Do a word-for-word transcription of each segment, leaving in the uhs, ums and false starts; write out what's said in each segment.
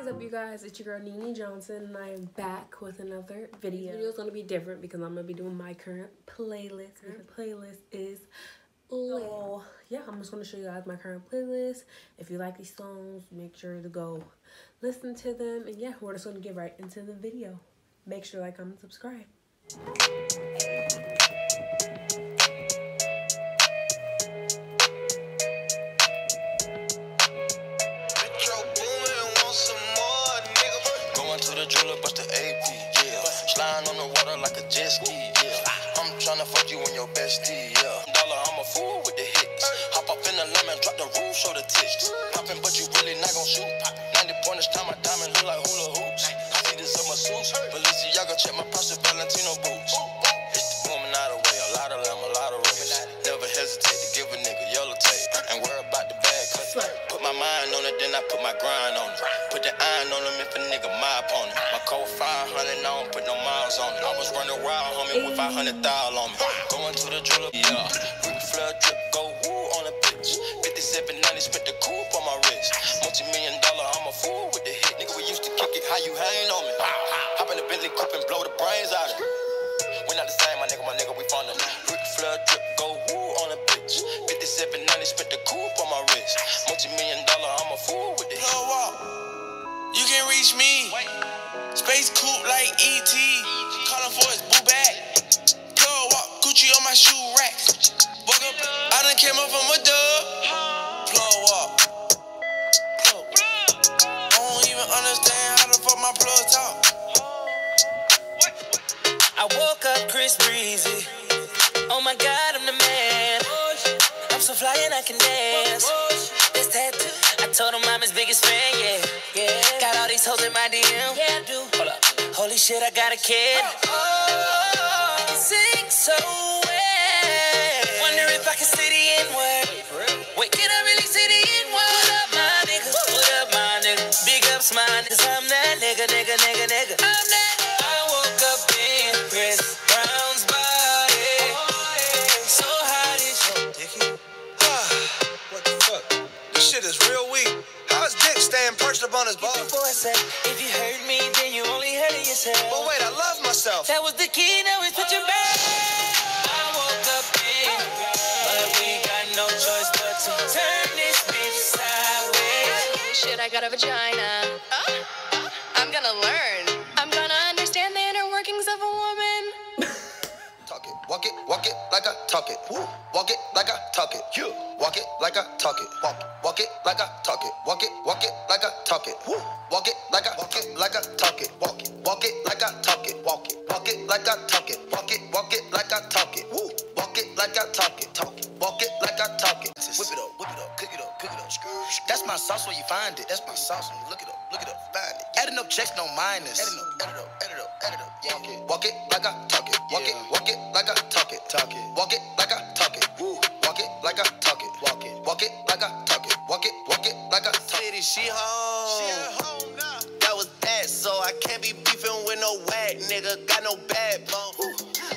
is up, you guys? It's your girl Nene Johnson, and I am back with another video. This video is going to be different because I'm going to be doing my current playlist. The playlist is lit. So, yeah, I'm just going to show you guys my current playlist. If you like these songs, make sure to go listen to them. And yeah, we're just going to get right into the video. Make sure to like, comment, subscribe. Jeweler, bust the A P, yeah. Sliding on the water like a jet ski, yeah. I'm tryna fuck you and your bestie, yeah. Dollar, I'm a fool with the hits. Hop up in the lemon, drop the roof, show the tits. Poppin', but you really not gon' shoot. ninety pointers, time my diamonds look like hula hoops. See this on my suits. Balenciaga, check my Prada Valentino boots. It's the woman out of way, a lot of them, a lot of race. Never hesitate to give a nigga yellow tape. And worry about the bag, cause put my mind on it, then I put my grind on it. Put the iron on him if a nigga my opponent. My code five hundred, I don't put no miles on it. I was running wild, homie, with five hundred thousand on me. Going to the jeweler, yeah. Rick Flair drip, go woo on a bitch. fifty-seven ninety, spit the coupe on my wrist. Multi-million dollar, I'm a fool with the hit. Nigga, we used to kick it, how you hang on me? Hop in the Bentley coupe and blow the brains out of it. We not the same, my nigga, my nigga, we found them. Rick Flair drip, go woo on a bitch. fifty-seven ninety, spit the coupe on my wrist. Multi-million dollar, I'm a fool with the hit. You can reach me. Space coupe like E T. Calling for his boo bag. Plug walk, Gucci on my shoe rack. Woke up, I done came up from a dub. Plug walk. I don't even understand how the fuck my plug talk. I woke up Chris Breezy. Oh my God, I'm the man. I'm so fly and I can dance. This tattoo, I told him I'm his biggest fan, yeah, yeah. Got all these hoes in my D M, yeah, I do. Hold up, holy shit, I got a kid. Oh, you sing so well. Wonder if I can say the N-word. Wait, can I really say the N-word? What up, my nigga? What up, my nigga? Big ups, my niggas. I'm that nigga, nigga, nigga, nigga. I'm that. I woke up in Chris Brown's body. So hot is your dicky? What the fuck? This shit is real weak. How's Dick staying perched up on his balls? If you hurt me, then you only hurt yourself. But wait, I love myself. That was the key, now it's put your back. I woke up in, but we got no choice but to turn this bitch sideways. Shit, I got a vagina. Oh, I'm gonna learn. I'm gonna understand the inner workings of a woman. Talk it, walk it, walk it like I talk it. Woo. Walk it like I talk it. You walk it like I talk it. Walk it, walk it like I talk it. Walk it, walk it like I talk it. Woo. Walk it like I walk it like I talk it. Walk it, walk it like I talk it. Walk it, walk it like I talk it. Walk it, walk it like I talk it. Woo. Walk it like I talk it. Talk it, walk it like I talk it. Whip it up, whip it up, cook it up, cook it up. That's my sauce where you find it. That's my sauce when you look it up, look it up, find it. Adding up checks, no minus. Adding up, add it up, add it up, add it up. Walk it, walk it like I talk it. Walk it, walk it like I talk it. Talk it, walk it like I talk it. Woo. Walk it like I talk it. Walk it, walk it like I talk it. Walk it, walk it like I talk it. City, she home. She at home now. That was that, so I can't be beefing with no whack nigga. Got no bad bone.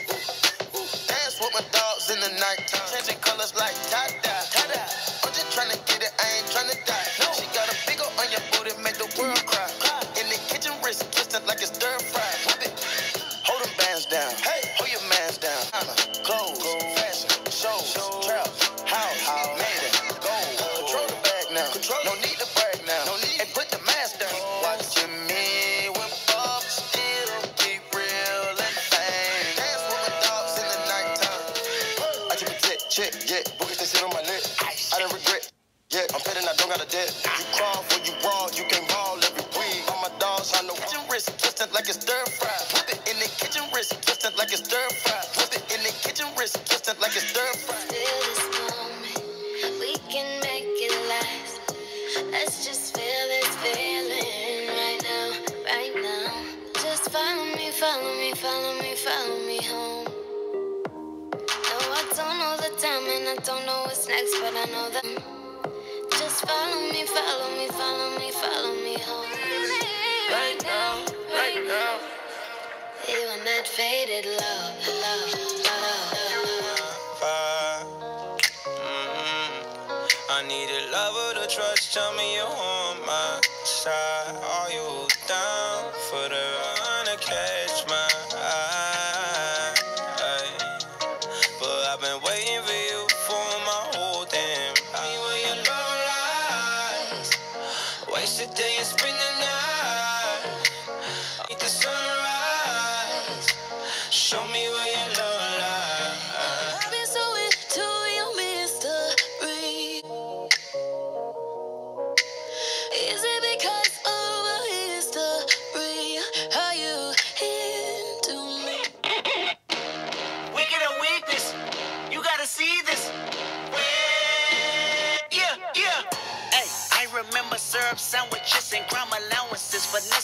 Dance with my dogs in the nighttime. Changing colors like tie-dye. Tie-dye. I'm just tryna get it, I ain't tryna die. No. She got a big ol' on your booty, make the world cry. cry. In the kitchen, wrist twisted like it's stir fry. Whip it. Hold them bands down. Hey, hold your mans down. Clothes, fashion, shows, traps, house, made it, gold. Control the bag now. Control. No need to brag now. No need. And put the mask down. Watching me whip up, still keep real and fame. Dance with my dogs in the nighttime. I keep it tick, chick, yeah. Boogies they sit on my lip. I don't regret. Yeah, I'm petting, I don't got a debt. You crawl for you raw, you can ball every week. All my dogs, I know kitchen wrist twisted like it's stir fry. Whip it in the kitchen wrist twisted like it's stir fry. Whip it in the kitchen wrist twisted like it's stir fry. Still this moment, we can make it last. Let's just feel this feeling right now, right now. Just follow me, follow me, follow me, follow me home. No, I don't know the time and I don't know what's next, but I know that. Just follow me, follow me, follow me, follow me home. Right now, right now. You and that faded love, love, love, love. Mm-hmm. I need a lover to trust. Tell me you're on my side. Are you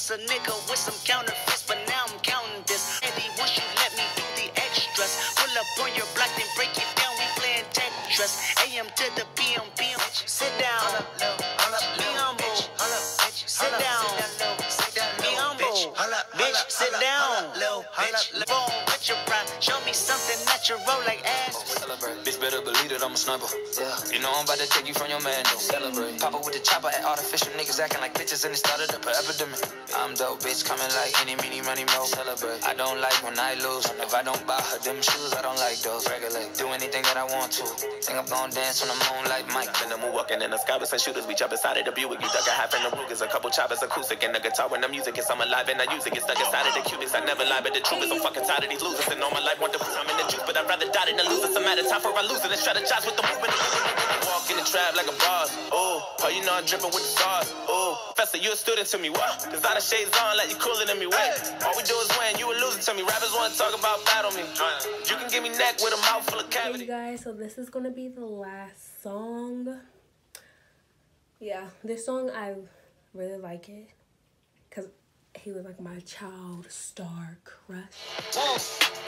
was a nigga with some counterfeits, but now I'm counting this. Eddie, once you let me do the extras, pull up on your block, then break it down. We playing Tetris. A M to the P M, P M. Sit down. Be humble. Sit down. Be humble. Bitch, sit down. Phone with your pride. Show me something natural like ass. Celebrate. Bitch, better believe that I'm a sniper. Yeah. You know I'm about to take you from your man, don't celebrate. Pop up with the chopper at artificial niggas acting like bitches and it started up an epidemic. I'm dope, bitch, coming like any, meeny, money, mo. Celebrate. I don't like when I lose. If I don't buy her them shoes, I don't like those. Regulate. Do anything that I want to. Think I'm gonna dance on the moon like Mike. In the moon, walking in the sky with some shooters. We jump inside of the Buick. You duck a half in the Rugers. A couple choppers, acoustic, and the guitar when the music is. I'm alive and I use it. Get stuck inside of the cubics. I never lie, but the truth is I'm fucking tired of these losers. And all my life want to prove I'm in the juice, but I'd rather die than to lose. It's a matter of time for I lose it and strategize with the movement. Walk in the trap like a boss. Oh, oh, you know I'm dripping with the sauce. Oh, Professor, you a student to me. What? Cause I the shades on like you cooler than me. Wait, all we do is win. You a loser to me. Rappers want to talk about battle me. You can give me neck with a mouth full of cavity. Hey guys, so this is gonna be the last song. Yeah, this song I really like it because he was like my child star crush. Whoa.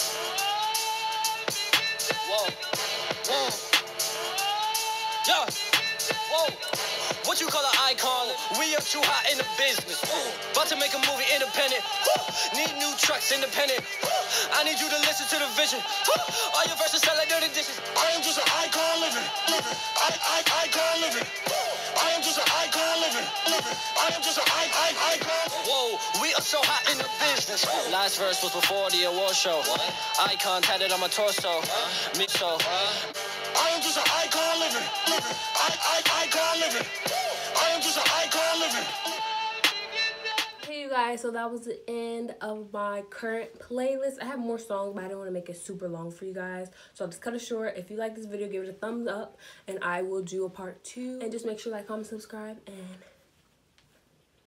Whoa. Whoa. Yeah. Whoa. What you call an icon? We up too hot in the business. Woo. About to make a movie independent. Woo. Need new trucks independent. Woo. I need you to listen to the vision. Woo. All your verses sound like dirty dishes. I am just an icon living. Living. I, I, icon living. Woo. I am just an icon living. Living. I am just an I, I, icon. Whoa. We are so hot in the business. Woo. Last verse was before the award show. What? Icon tatted on my torso. Huh? Me so. Huh? I am just an icon living. Living. I, I, icon living. I am just an icon living. Hey you guys, so that was the end of my current playlist. I have more songs, but I didn't want to make it super long for you guys, so I'll just cut it short. If you like this video, give it a thumbs up and I will do a part two. And just make sure to like, comment, subscribe, and